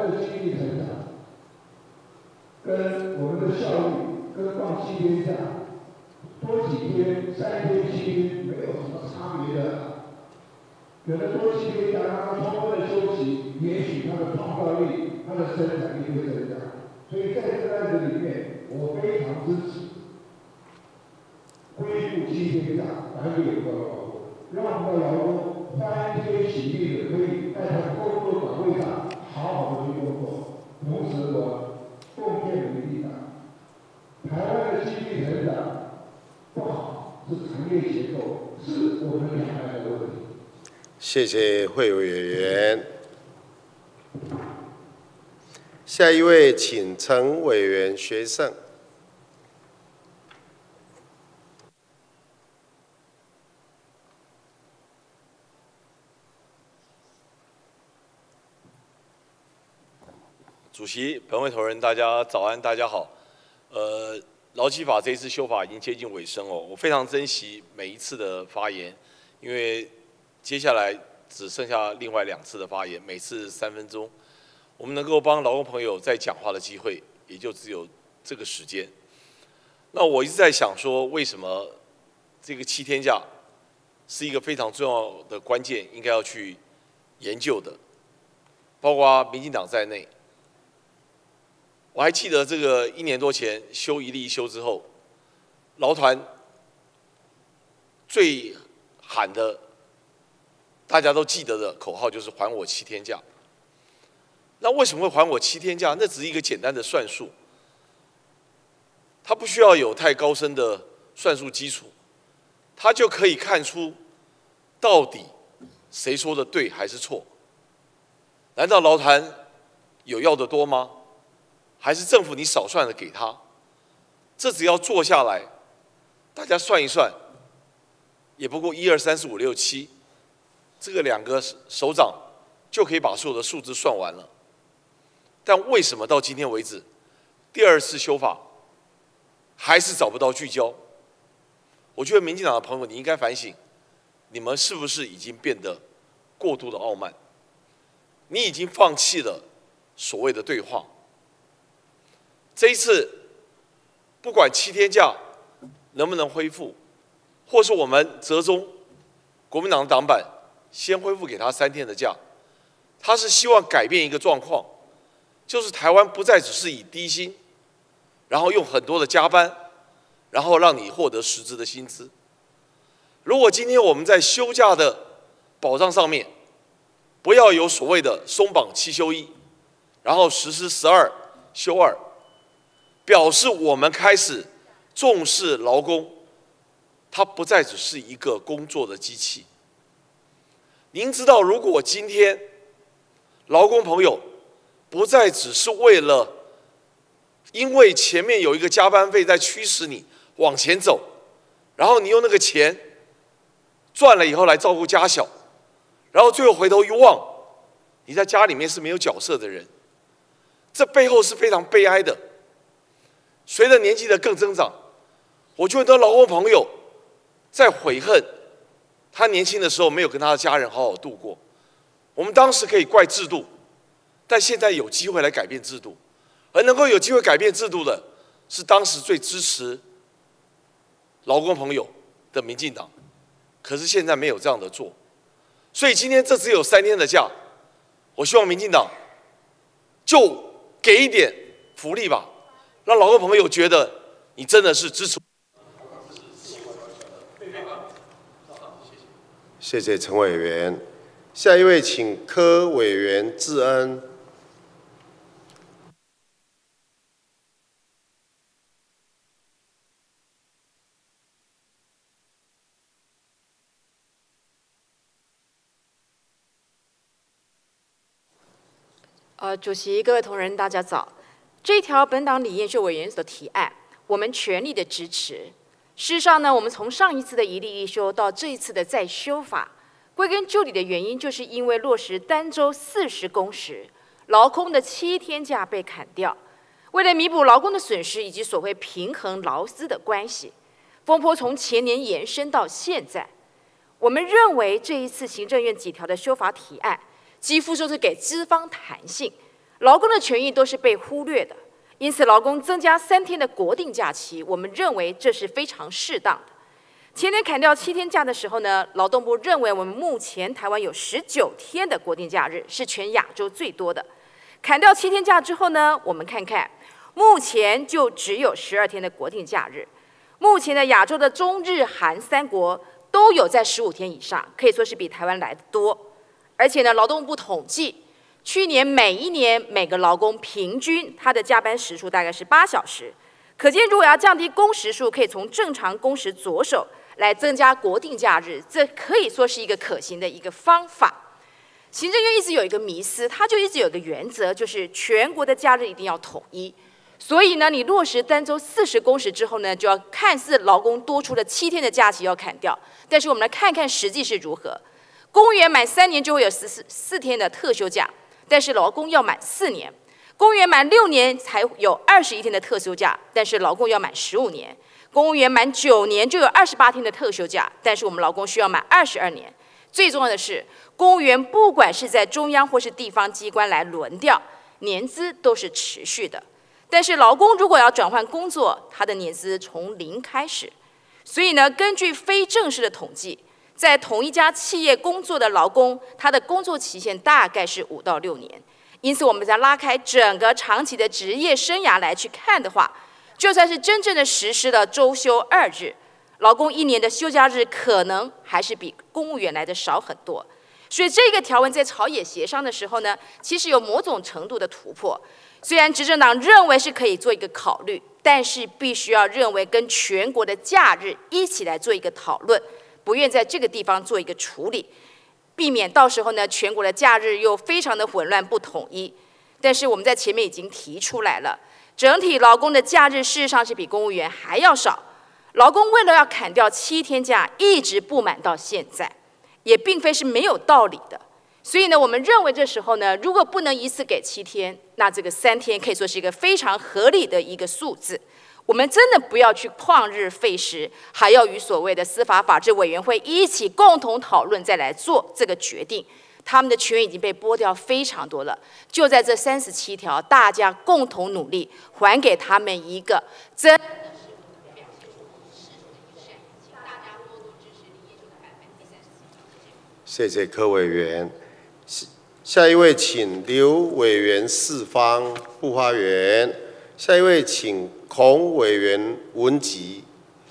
Speaker 12: 济成长，跟我们的效率，跟放七天假，多几天、三天、七天没有什么差别的。有的多七天假，让他充分的休息，也许他的创造力、他的生产力会增加。所以在这个案子里面，我非常支持恢复七天假，还有个劳动，让我们的劳工欢天喜地的可以在他的工作岗位上好好的去工作。同时，我奉劝民进党，台湾的经济成长不好是产业结构，是我们两岸的问题。
Speaker 1: 谢谢会委员。下一位，请陈委员学胜。
Speaker 13: 主席、本会同仁，大家早安，大家好。呃，劳基法这一次修法已经接近尾声哦，我非常珍惜每一次的发言，因为接下来只剩下另外两次的发言，每次三分钟，我们能够帮劳工朋友再讲话的机会，也就只有这个时间。那我一直在想说，为什么这个七天假是一个非常重要的关键，应该要去研究的，包括民进党在内。我还记得这个一年多前休一例一休之后，劳团最喊的，大家都记得的口号就是还我七天假。那为什么会还我七天假？那只是一个简单的算术，它不需要有太高深的算术基础，它就可以看出到底谁说的对还是错。难道劳团有要的多吗？还是政府你少算的给他？这只要坐下来，大家算一算，也不过一二三四五六七，这个两个首长就可以把所有的数字算完了。但为什么到今天为止，第二次修法还是找不到聚焦？我觉得民进党的朋友，你应该反省，你们是不是已经变得过度的傲慢？你已经放弃了所谓的对话。这一次，不管七天假能不能恢复，或是我们折中，国民党的党版先恢复给他三天的假，他是希望改变一个状况，就是台湾不再只是以低薪，然后用很多的加班，然后让你获得实质的薪资。如果今天我们在休假的保障上面，不要有所谓的松绑七休一，然后实施十二休二。表示我们开始重视劳工，它不再只是一个工作的机器。您知道，如果今天劳工朋友不再只是为了因为前面有一个加班费在驱使你往前走，然后你用那个钱赚了以后来照顾家小，然后最后回头一望，你在家里面是没有角色的人，这背后是非常悲哀的。随着年纪的更增长，我觉得劳工朋友在悔恨，他年轻的时候没有跟他的家人好好度过。我们当时可以怪制度，但现在有机会来改变制度，而能够有机会改变制度的，是当时最支持劳工朋友的民进党。可是现在没有这样的做，所以今天这只有三天的假，我希望民进党就给一点福利吧。让劳工朋友觉得你真的是支持。
Speaker 1: 谢谢陈委员。下一位，请柯委员致恩。
Speaker 14: 呃，主席、各位同仁，大家早。这条本党李彦秀委员的提案，我们全力的支持。事实上呢，我们从上一次的一例一休到这一次的再修法，归根究底的原因，就是因为落实单周四十工时，劳工的七天假被砍掉。为了弥补劳工的损失以及所谓平衡劳资的关系，风波从前年延伸到现在。我们认为这一次行政院几条的修法提案，几乎就是给资方弹性。 劳工的权益都是被忽略的。因此，劳工增加三天的国定假期，我们认为这是非常适当的。前年砍掉七天假的时候呢，劳动部认为我们目前台湾有十九天的国定假日，是全亚洲最多的。砍掉七天假之后呢，我们看看，目前就只有十二天的国定假日。目前的亚洲的中日韩三国都有在十五天以上，可以说是比台湾来得多。而且呢，劳动部统计，去年每一年每个劳工平均他的加班时数大概是八小时，可见如果要降低工时数，可以从正常工时着手来增加国定假日，这可以说是一个可行的一个方法。行政院一直有一个迷思，它就一直有一个原则，就是全国的假日一定要统一。所以呢，你落实单周四十工时之后呢，就要看似劳工多出了七天的假期要砍掉，但是我们来看看实际是如何。公务员满三年就会有十四四天的特休假。但是劳工要满四年，公务员满六年才有二十一天的特休假，但是劳工要满十五年，公务员满九年就有二十八天的特休假，但是我们劳工需要满二十二年。最重要的是，公务员不管是在中央或是地方机关来轮调，年资都是持续的。但是劳工如果要转换工作，他的年资从零开始。所以呢，根据非正式的统计，在同一家企业工作的劳工，他的工作期限大概是五到六年。因此，我们在拉开整个长期的职业生涯来去看的话，就算是真正的实施了周休二日，劳工一年的休假日可能还是比公务员来的少很多。所以，这个条文在朝野协商的时候呢，其实有某种程度的突破。虽然执政党认为是可以做一个考虑，但是必须要认为跟全国的假日一起来做一个讨论。不愿在这个地方做一个处理，避免到时候呢全国的假日又非常的混乱不统一。但是我们在前面已经提出来了，整体劳工的假日事实上是比公务员还要少。劳工为了要砍掉七天假，一直不满到现在，也并非是没有道理的。所以呢，我们认为这时候呢，如果不能一次给七天，那这个三天可以说是一个非常合理的一个数字。我们真的不要去旷日费时，还要与所谓的司法法制委员会一起共同讨论，再来做这个决定。他们的权益已经被剥掉非常多了，就在这三十七条，大家共同努力，还给他们一个真。
Speaker 1: 谢谢柯委员。下一位请刘委员四方布发言。下一位请孔委员文吉。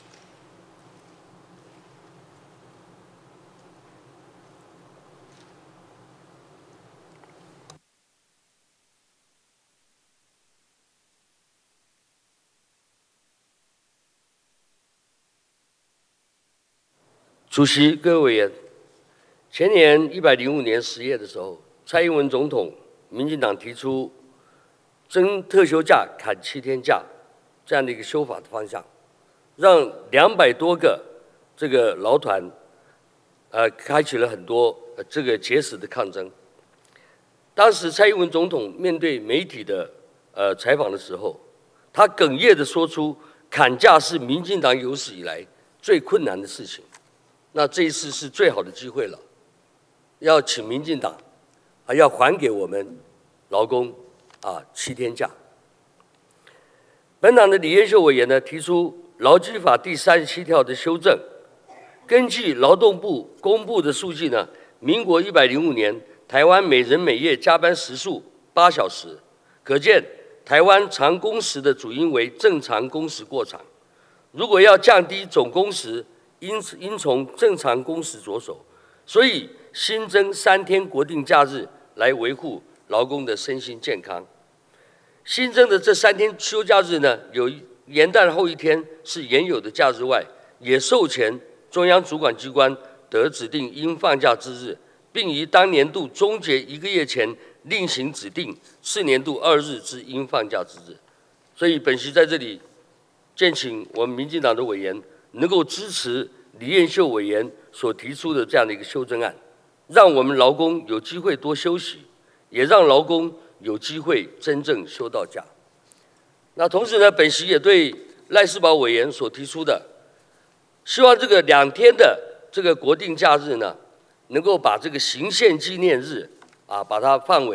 Speaker 15: 主席、各位委员，前年一百零五年十月的时候，蔡英文总统、民进党提出增特休假、砍七天假这样的一个修法的方向，让两百多个这个劳团，呃，开启了很多呃这个结实的抗争。当时蔡英文总统面对媒体的呃采访的时候，他哽咽地说出，砍假是民进党有史以来最困难的事情。那这一次是最好的机会了，要请民进党啊，要还给我们劳工啊七天假。本党的李彦秀委员呢提出劳基法第三十七条的修正，根据劳动部公布的数据呢，民国一百零五年台湾每人每月加班时数八小时，可见台湾长工时的主因为正常工时过长。如果要降低总工时，应应从正常工时着手，所以新增三天国定假日来维护劳工的身心健康。新增的这三天休假日呢，有元旦后一天是原有的假日外，也授权中央主管机关得指定应放假之日，并于当年度终结一个月前另行指定次年度二日之应放假之日。所以本席在这里建请我们民进党的委员能够支持李彦秀委员所提出的这样的一个修正案，让我们劳工有机会多休息，也让劳工有机会真正休到假。那同时呢，本席也对赖士葆委员所提出的，希望这个两天的这个国定假日呢，能够把这个行宪纪念日啊，把它放为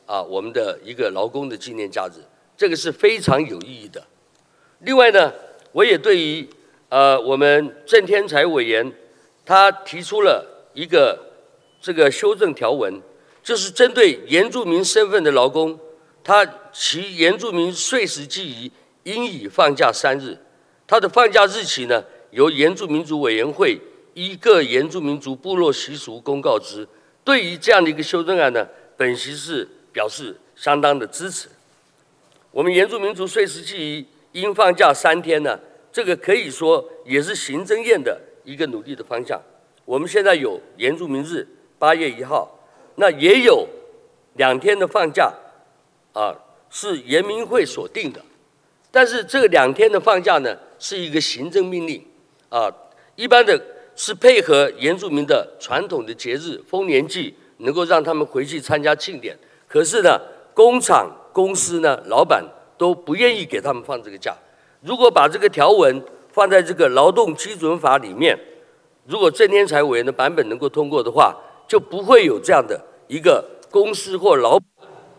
Speaker 15: 啊我们的一个劳工的纪念假日，这个是非常有意义的。另外呢，我也对于呃我们郑天才委员他提出了一个这个修正条文，就是针对原住民身份的劳工，他其原住民岁时记忆应以放假三日，他的放假日期呢，由原住民族委员会依各原住民族部落习俗公告之。对于这样的一个修正案呢，本席是表示相当的支持。我们原住民族岁时记忆应放假三天呢，这个可以说也是行政院的一个努力的方向。我们现在有原住民日，八月一号，那也有两天的放假，啊，是原民会所定的。但是这两天的放假呢，是一个行政命令，啊，一般的是配合原住民的传统的节日丰年祭，能够让他们回去参加庆典。可是呢，工厂、公司呢，老板都不愿意给他们放这个假。如果把这个条文放在这个劳动基准法里面，如果郑天才委员的版本能够通过的话，就不会有这样的一个公司或老板。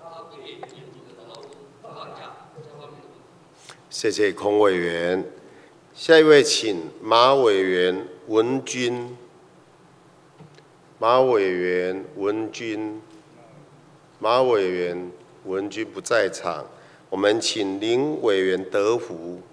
Speaker 1: 谢谢孔委员。下一位，请马委员文君。马委员文君，马委员文君不在场，我们请林委员德福。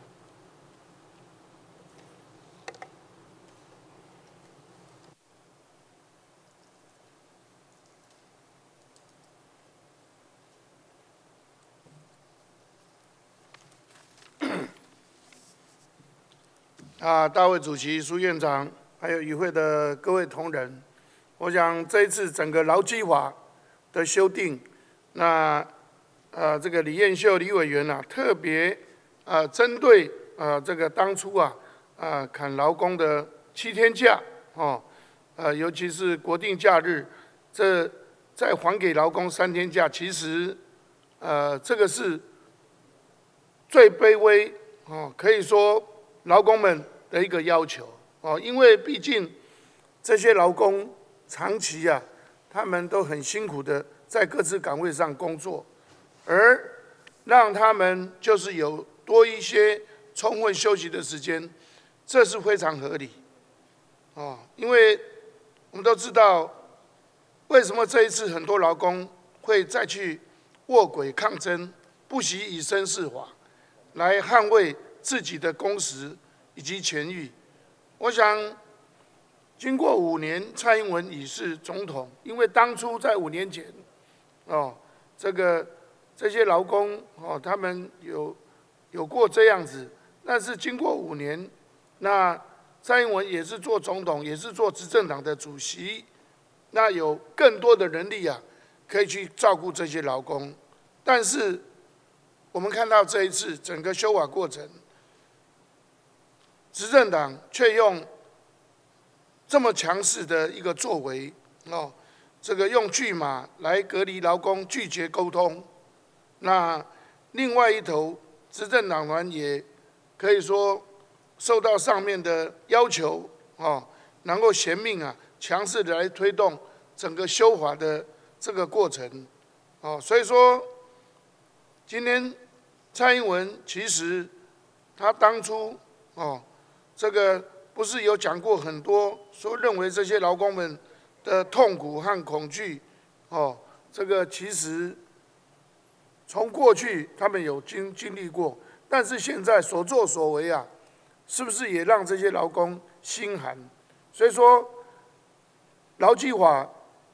Speaker 12: 啊，大会主席、苏院长，还有与会的各位同仁，我想这一次整个劳基法的修订，那呃这个李彦秀李委员啊，特别呃针对呃这个当初啊啊砍劳工的七天假哦，呃尤其是国定假日，这再还给劳工三天假，其实呃这个是最卑微哦，可以说劳工们的一个要求哦，因为毕竟这些劳工长期啊，他们都很辛苦的在各自岗位上工作，而让他们就是有多一些充分休息的时间，这是非常合理哦。因为我们都知道，为什么这一次很多劳工会再去卧轨抗争，不惜以身试法，来捍卫自己的工时以及权益。我想，经过五年，蔡英文已是总统，因为当初在五年前，哦，这个这些劳工哦，他们有有过这样子，但是经过五年，那蔡英文也是做总统，也是做执政党的主席，那有更多的人力啊，可以去照顾这些劳工。但是我们看到这一次整个修法过程，执政党却用这么强势的一个作为，哦，这个用拒马来隔离劳工，拒绝沟通。那另外一头，执政党团也可以说受到上面的要求，哦，能够衔命啊，强势的来推动整个修法的这个过程，哦，所以说今天蔡英文其实他当初哦，这个不是有讲过很多，说认为这些劳工们的痛苦和恐惧，哦，这个其实从过去他们有经经历过，但是现在所作所为啊，是不是也让这些劳工心寒？所以说，劳基法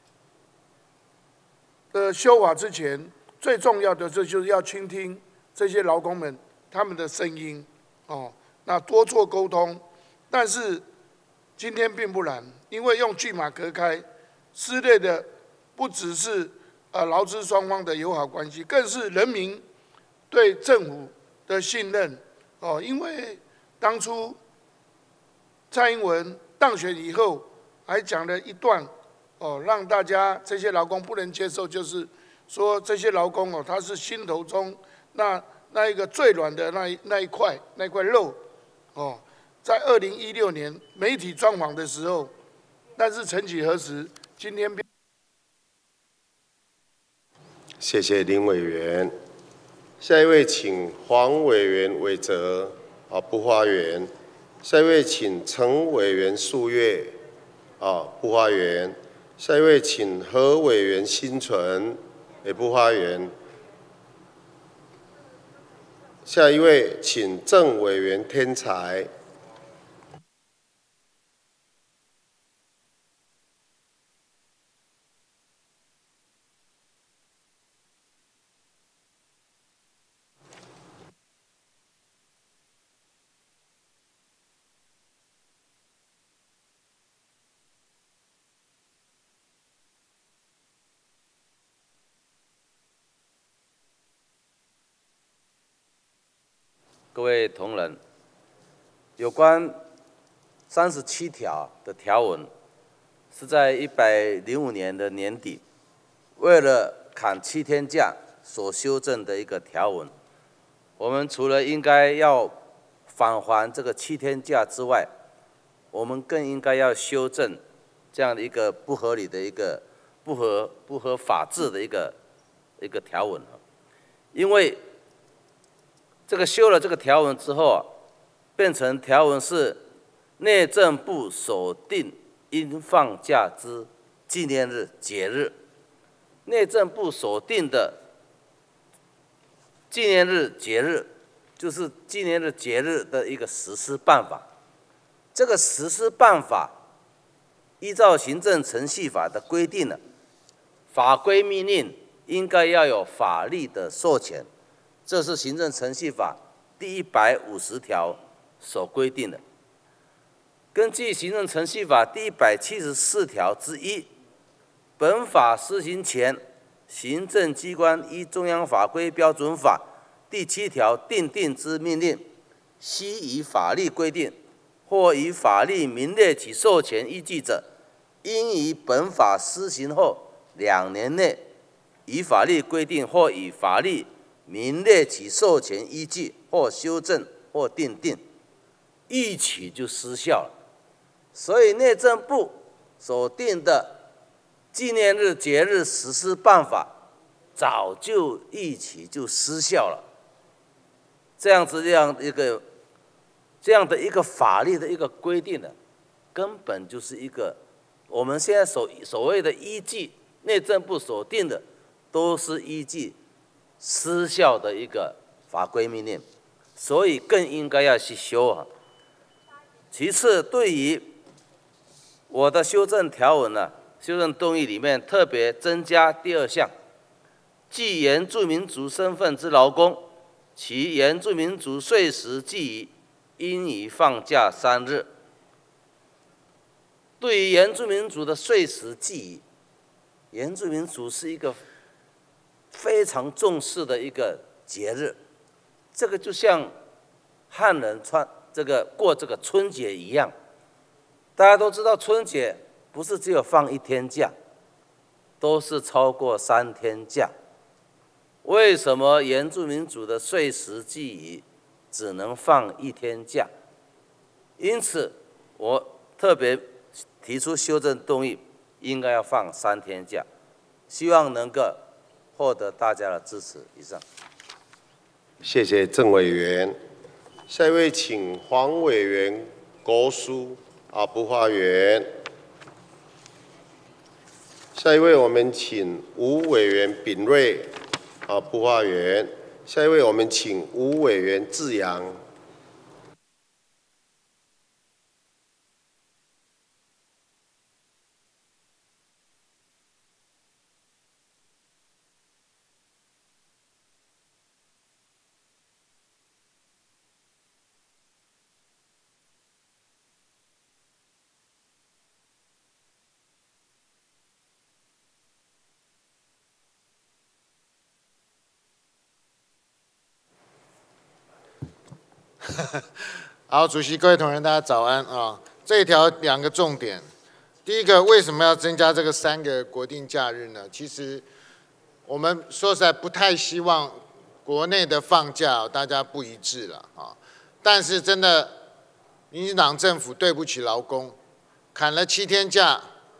Speaker 12: 的修法之前，最重要的这就是要倾听这些劳工们他们的声音，哦，那多做沟通。但是今天并不然，因为用拒马隔开，撕裂的不只是呃劳资双方的友好关系，更是人民对政府的信任。哦，因为当初蔡英文当选以后，还讲了一段哦，让大家这些劳工不能接受，就是说这些劳工哦，他是心头中那那一个最软的那一那一块那一块肉，哦。在二零一六年媒体专访的时候，但是曾几何时，今天
Speaker 1: 谢谢林委员。下一位请黄委员韦泽啊，不发言。下一位请陈委员素月啊，不发言。下一位请何委员新存也不发言。下一位请郑委员天才。
Speaker 16: 各位同仁，有关三十七条的条文，是在一百零五年的年底，为了砍七天假所修正的一个条文。我们除了应该要返还这个七天假之外，我们更应该要修正这样的一个不合理的一个不合不合法治的一个一个条文，因为这个修了这个条文之后啊，变成条文是内政部所定应放假之纪念日节日，内政部所定的纪念日节日，就是纪念日节日的一个实施办法。这个实施办法依照行政程序法的规定呢，法规命令应该要有法律的授权。这是行政程序法第一百五十条所规定的。根据行政程序法第一百七十四条之一，本法施行前，行政机关依中央法规标准法第七条订定之命令，须以法律规定或以法律明列其授权依据者，应于本法施行后两年内，以法律规定或以法律明列其授权依据或修正或订定，一起就失效了。所以内政部所定的纪念日节日实施办法，早就一起就失效了。这样子这样一个这样的一个法律的一个规定呢，根本就是一个我们现在所所谓的依据，内政部所定的都是依据失效的一个法规命令，所以更应该要去修啊。其次，对于我的修正条文呢，修正动议里面特别增加第二项，具原住民族身份之劳工，其原住民族岁时记忆应予放假三日。对于原住民族的岁时记忆，原住民族是一个非常重视的一个节日，这个就像汉人穿这个过这个春节一样。大家都知道，春节不是只有放一天假，都是超过三天假。为什么原住民族的岁时记忆只能放一天假？因此，我特别提出修正动议，应该要放三天假，希望能够获得大家的支持。以上。
Speaker 1: 谢谢郑委员。下一位请黄委员国书啊不发言。下一位我们请吴委员秉瑞啊不发言。下一位我们请吴委员志阳。
Speaker 17: 好，主席、各位同仁，大家早安啊！这一条两个重点，第一个，为什么要增加这个三个国定假日呢？其实我们说实在不太希望国内的放假大家不一致了啊。但是真的，民进党政府对不起劳工，砍了七天假，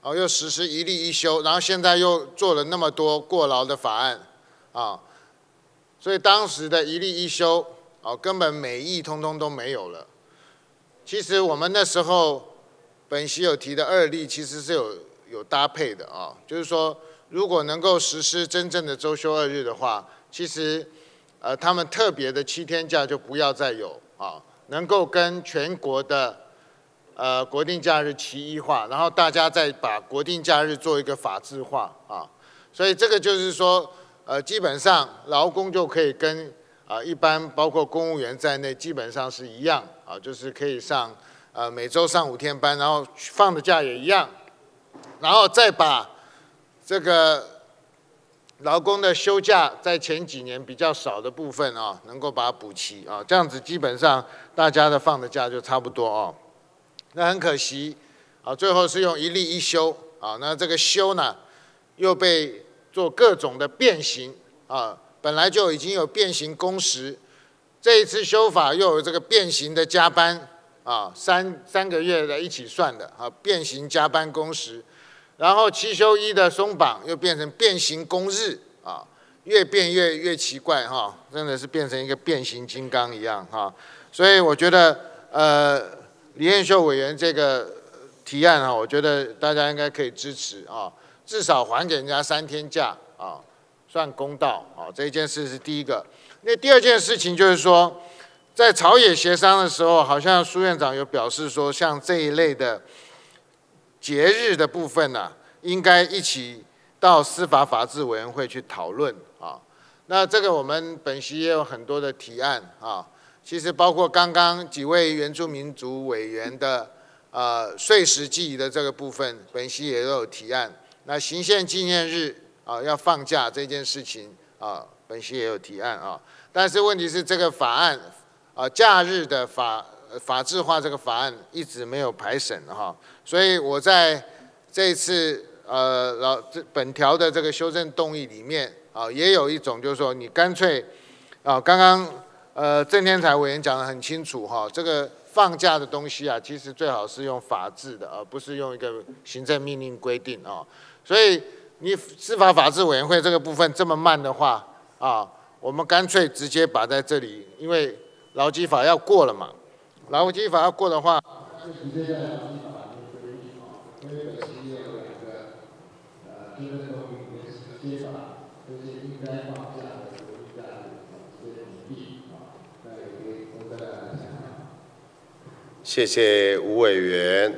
Speaker 17: 哦，又实施一例一休，然后现在又做了那么多过劳的法案，啊，所以当时的一例一休，哦，根本美意通通都没有了。其实我们那时候本席有提的二例，其实是有有搭配的啊，就是说，如果能够实施真正的周休二日的话，其实呃他们特别的七天假就不要再有啊，能够跟全国的呃国定假日齐一化，然后大家再把国定假日做一个法制化啊，所以这个就是说，呃基本上劳工就可以跟啊一般包括公务员在内基本上是一样啊，就是可以上呃每周上五天班，然后放的假也一样，然后再把这个劳工的休假在前几年比较少的部分啊，能够把它补齐啊，这样子基本上大家的放的假就差不多哦。那很可惜啊，最后是用一例一休啊，那这个休呢又被做各种的变形啊，本来就已经有变形工时，这一次修法又有这个变形的加班啊，三三个月的一起算的啊，变形加班工时。然后七休一的松绑又变成变形工日啊，越变越越奇怪哈，真的是变成一个变形金刚一样哈。所以我觉得呃李彦秀委员这个提案哈，我觉得大家应该可以支持啊，至少还给人家三天假啊，算公道啊。这一件事是第一个。那第二件事情就是说，在朝野协商的时候，好像苏院长有表示说，像这一类的节日的部分呢、啊，应该一起到司法法制委员会去讨论啊。那这个我们本席也有很多的提案啊，其实包括刚刚几位原住民族委员的呃岁时记忆的这个部分，本席也有提案。那行宪纪念日啊要放假这件事情啊，本席也有提案啊。但是问题是这个法案啊，假日的法法制化这个法案一直没有排审哈。所以我在这一次呃老这本条的这个修正动议里面啊，也有一种就是说你干脆啊，刚刚呃郑天才委员讲得很清楚哈，这个放假的东西啊，其实最好是用法制的，而不是用一个行政命令规定啊。所以你司法法制委员会这个部分这么慢的话啊，我们干脆直接把在这里，因为劳基法要过了嘛，劳基法要过的话，就直接在劳基法。因为本席也有两个呃修正动议，也是接法，就是应该放假的国定假日这些比例啊，那也可以供大家参考。
Speaker 1: 谢谢吴委员。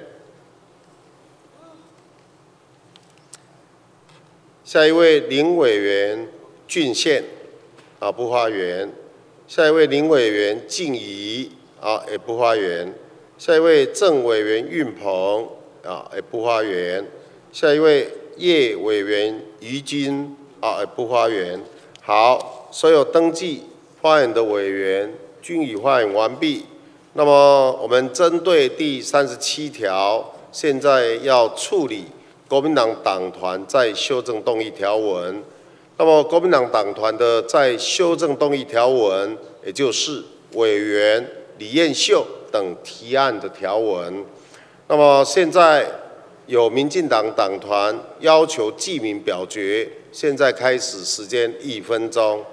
Speaker 1: 下一位林委员俊宪啊不发言。下一位林委员静怡啊也不发言。下一位郑委员运鹏。啊，也不发言。下一位叶委员于金啊，也不发言。好，所有登记发言的委员均已发言完毕。那么我们针对第三十七条，现在要处理国民党党团在修正动议条文。那么国民党党团的在修正动议条文，也就是委员李彦秀等提案的条文。那么现在有民进党党团要求记名表决，现在开始，时间一分钟。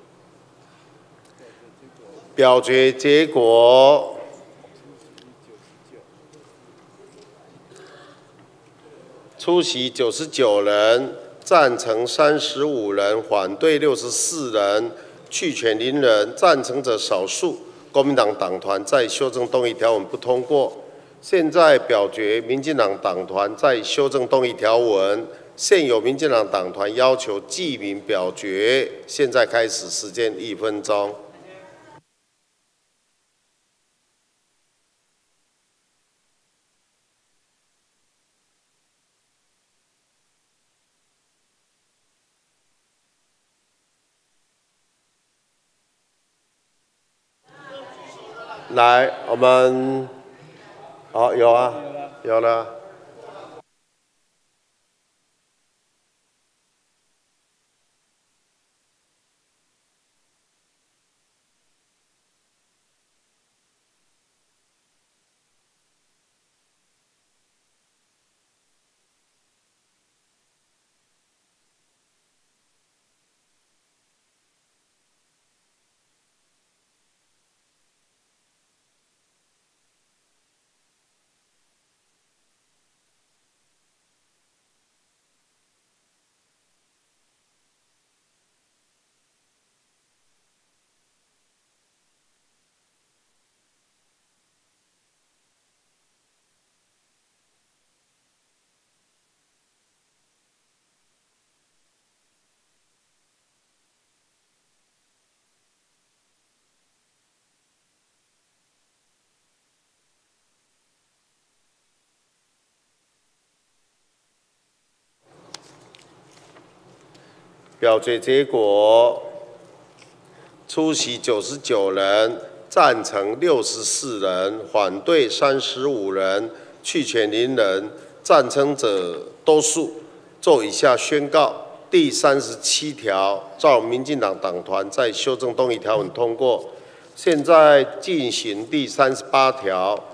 Speaker 1: 表决结果， 出席九十九人，赞成三十五人，反对六十四人，弃权零人。赞成者少数。国民党党团在修正动议条文不通过。现在表决民进党党团在修正动议条文。现有民进党党团要求记名表决，现在开始，时间一分钟。来，我们，好、哦，有啊，有了。表决结果：出席九十九人，赞成六十四人，反对三十五人，弃权零人。赞成者多数。做以下宣告：第三十七条照民进党党团在修正动议条文通过。现在进行第三十八条。